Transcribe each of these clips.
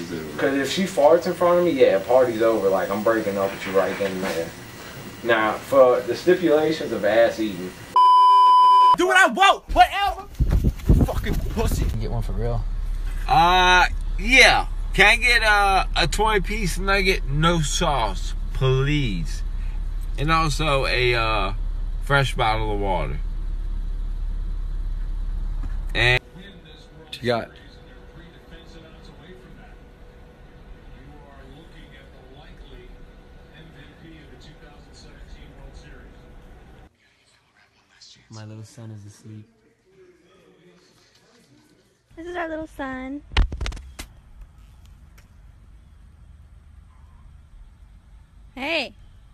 Because if she farts in front of me, yeah, party's over. Like, I'm breaking up with you right then and there. Now, for the stipulations of ass eating. Do what I want, whatever. Fucking pussy. Get one for real. Yeah. Can I get a 20-piece nugget, no sauce, please? And also a fresh bottle of water. And What you got? My little son is asleep. This is our little son. Hey.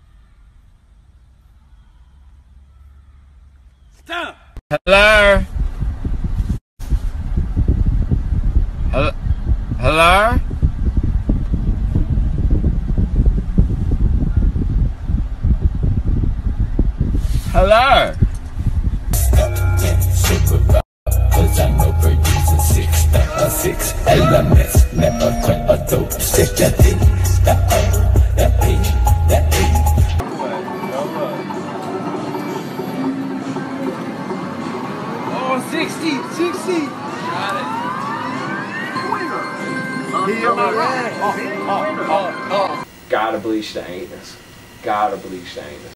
stop. Hello? Hello? Hello? Hello? Cause I know producing six elements, never quit a dope stick that thing, that Oh, 60! Got it. Gotta bleach the anus. Gotta bleach the anus.